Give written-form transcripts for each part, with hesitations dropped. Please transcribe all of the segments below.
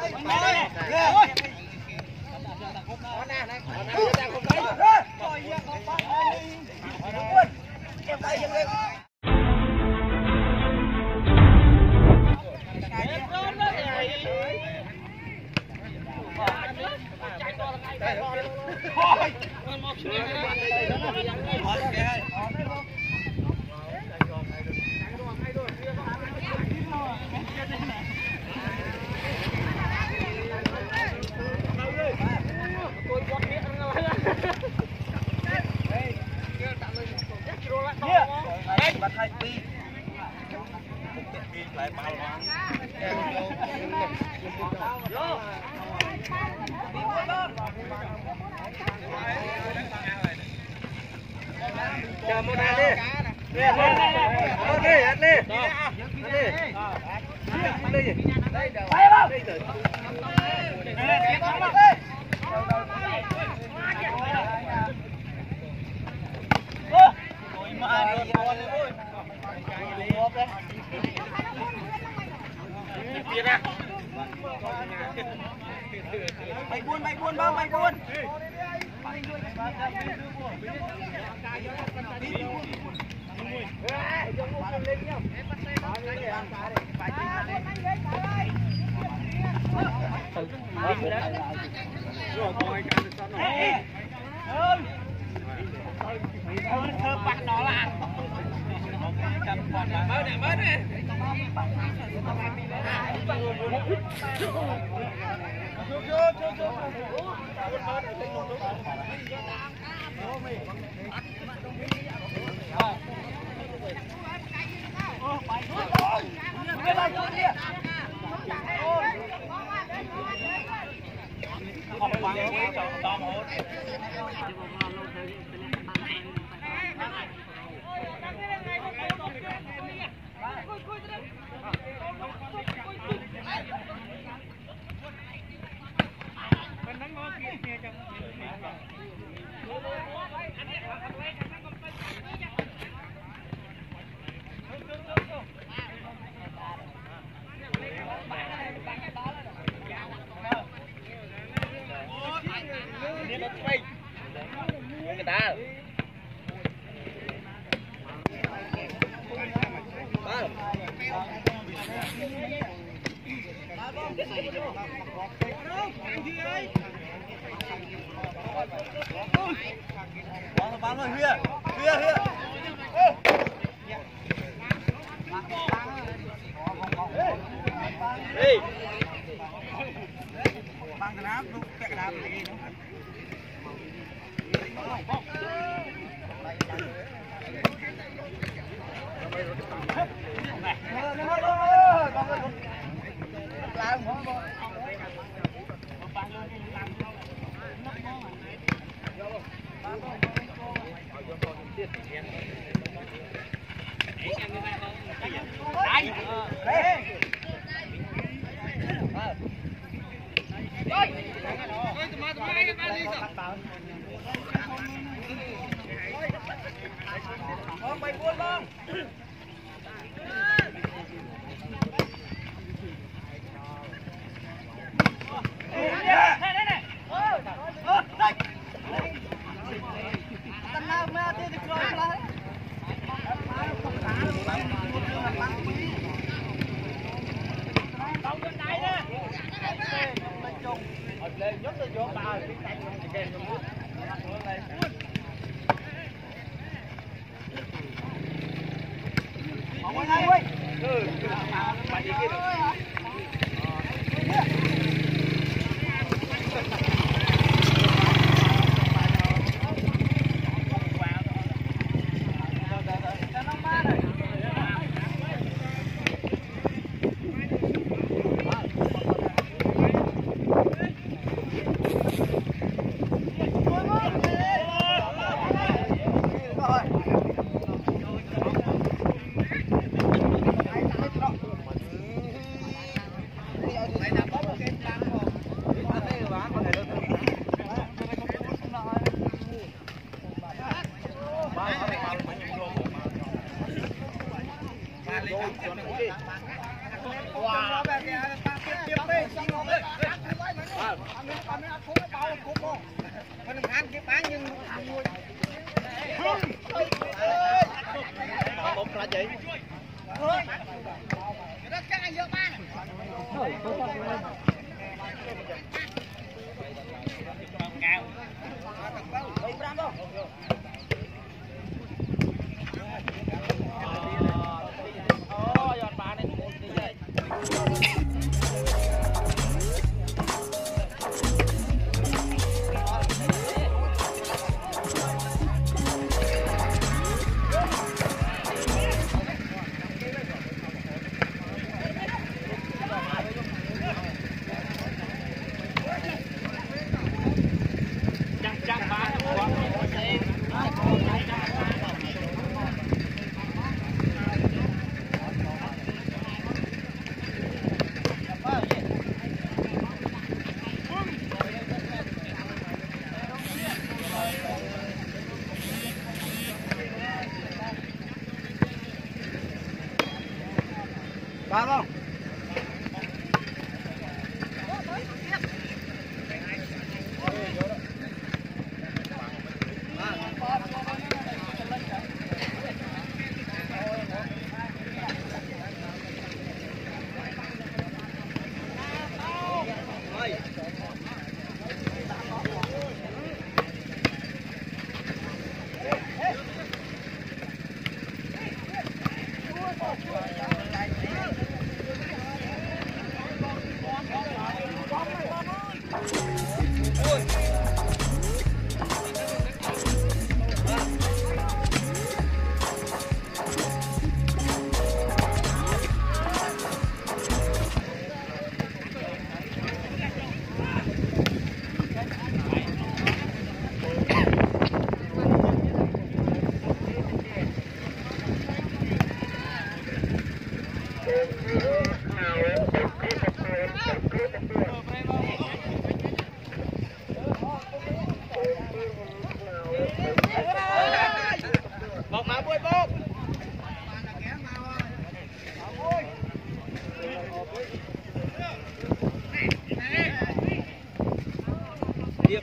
Chờ một này đi. Đi, ăn đi. Mày buôn bác, mày buôn. Bắt nó là mới nè. Bắn rồi Hia. Đi. Bắn cái đám, lúc cái đám này nó. Mày buôn không? mình ăn cái bán nhưng một là gì nó chắc anh dơ ba ba không một mã bôi bông điệp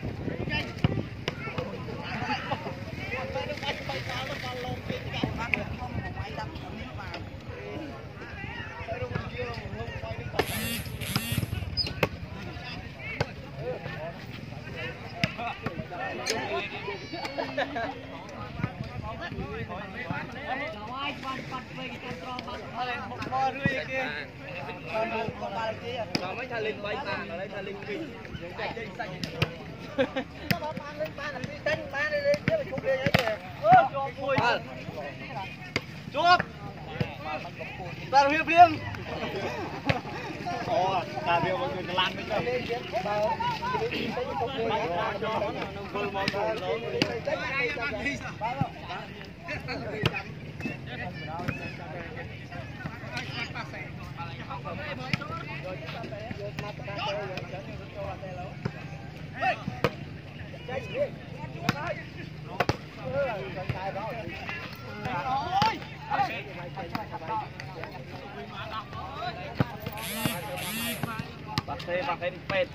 nó mới thà linh bay mà nó lấy thà linh kinh những cái dây xanh chuột ta hiệp liêm ồ ta hiệp mọi người làm với pakai di pet.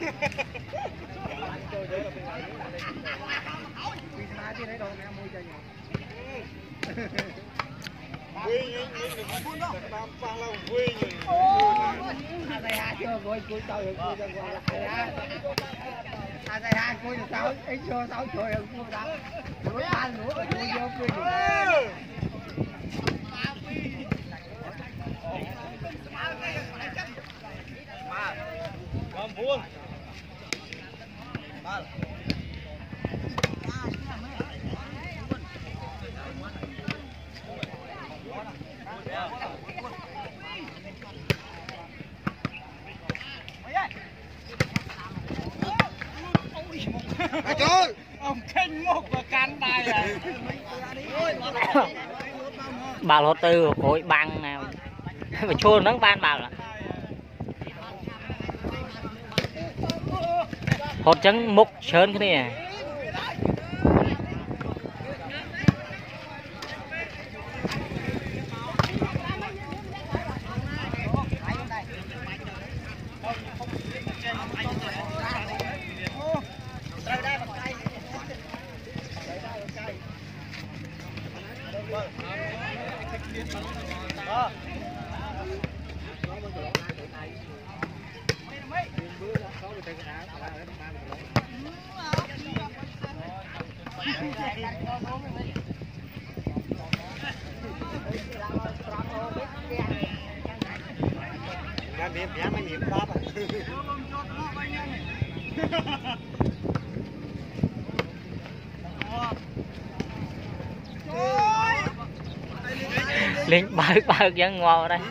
ông khinh một và cắn tay này bà lô tư cối băng nào phải chôn nó ban bảo là hột trắng mục sơn cái này lên bao dân ngon đây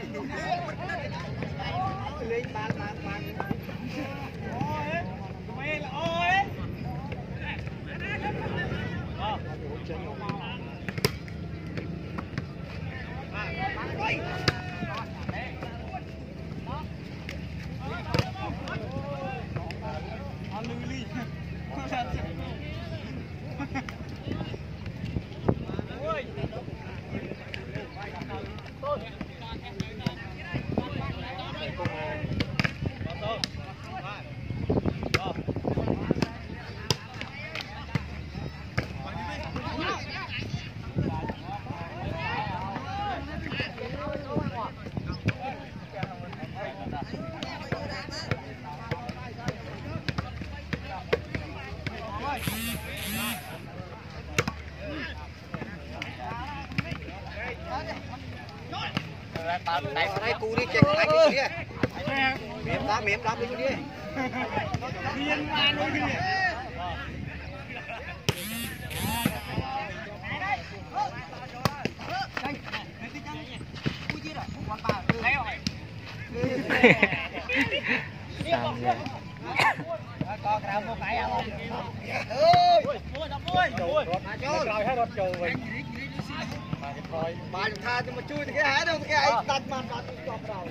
đây cú đi chạy lại cái kia miếng đá đi đi miên man luôn đi con cái một cái à ơi rồi hết rồi mình bà tha cho mà chui thì cái hả đâu cái ai đặt màn vào chọc đầu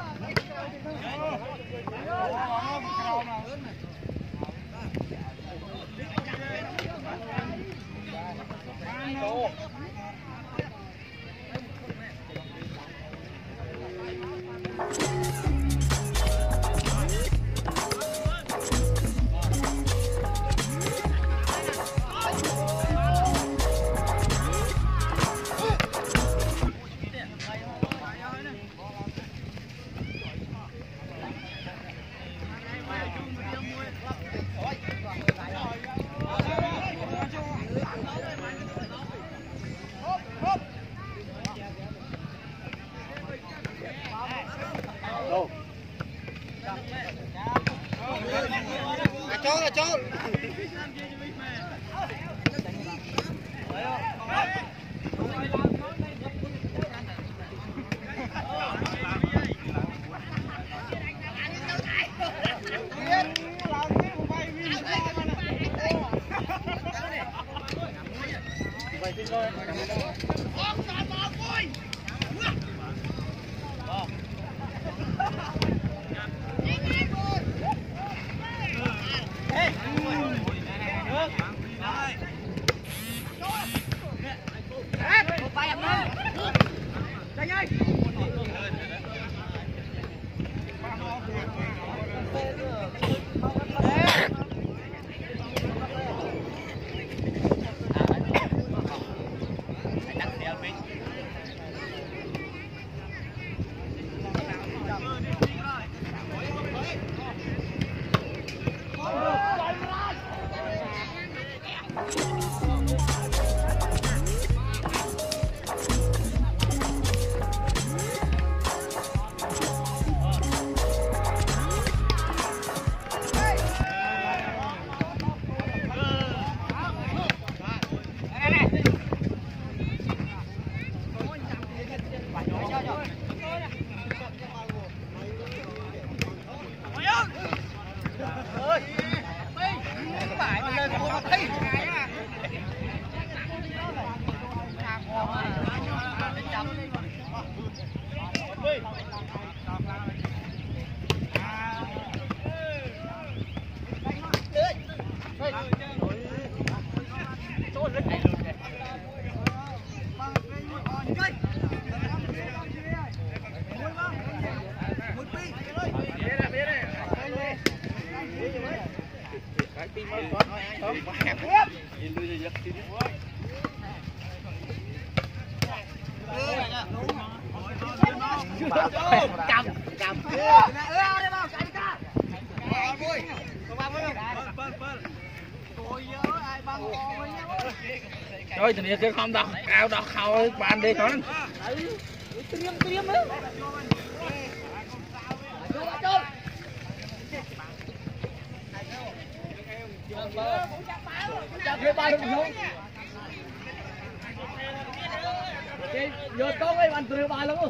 chốt cái tim mới con không nhìn lui giật tim cầm cầm rồi thì cái không đâu cao đâu khâu bạn đi thôi vô tốt ấy bạn từ ba luôn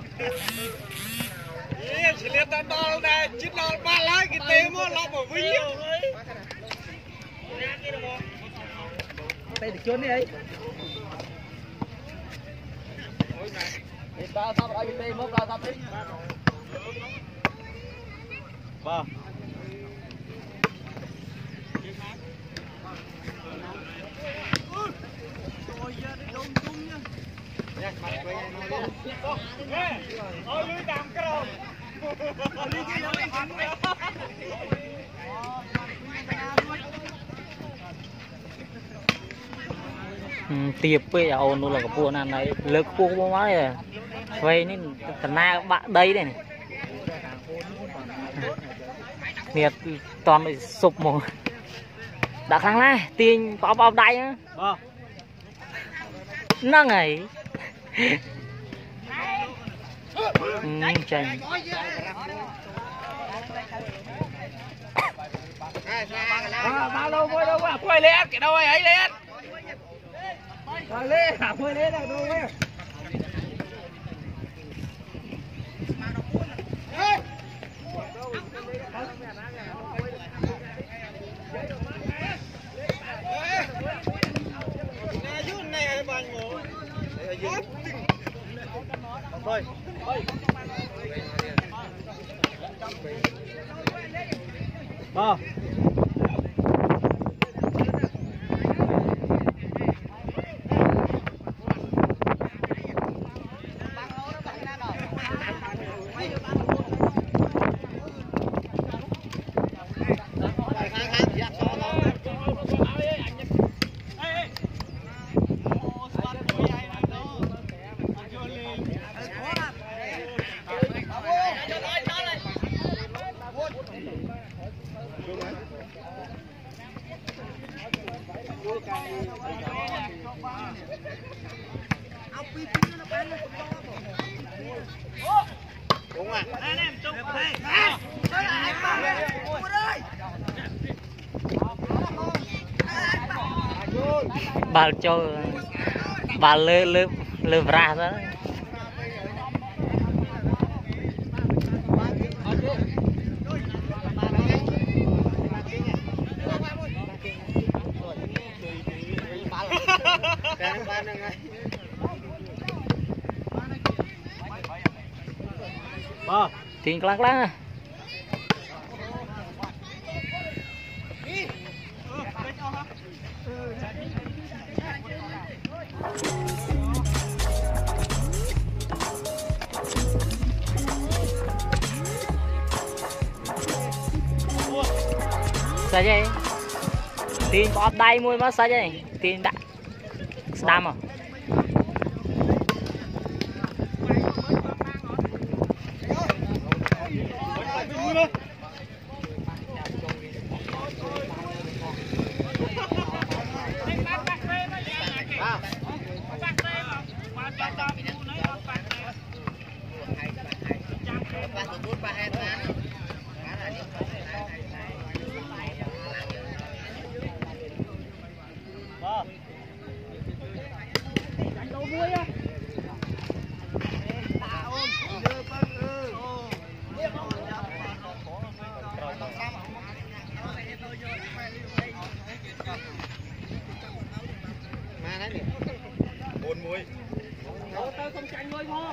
chỉ liệt tao đo này chín đo ba lá cái tên mua lọc ở vĩ tay được chôn đi ấy tao tao ở cái tên mua tao tí vâng tiệp với ôn luôn là cái buồn ăn này lực buồn bao mấy à vậy nên thằng na bạn đây này nhiệt toàn bị sụp một đã kháng này tiền có bao đáy á nó ngày chanh bao lâu quá quay lên cái đâu ấy lên lên hả quay lên đâu lên thôi đúng à bà cho bà lơ lơ lơ ra đó tiền lắc lắc sao vậy tiền bóp đây mua mà sao vậy tiền đã đam à buồn muối tao không tranh với mo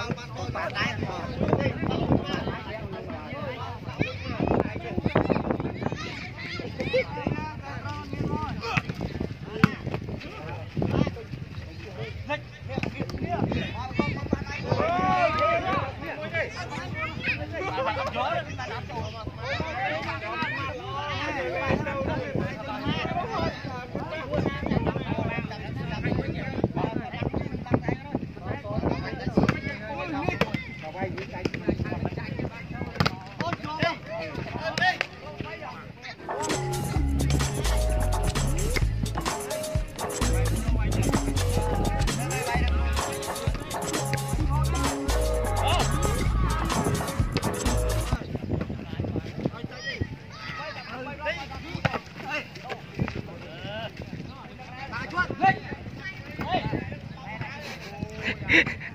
Hey!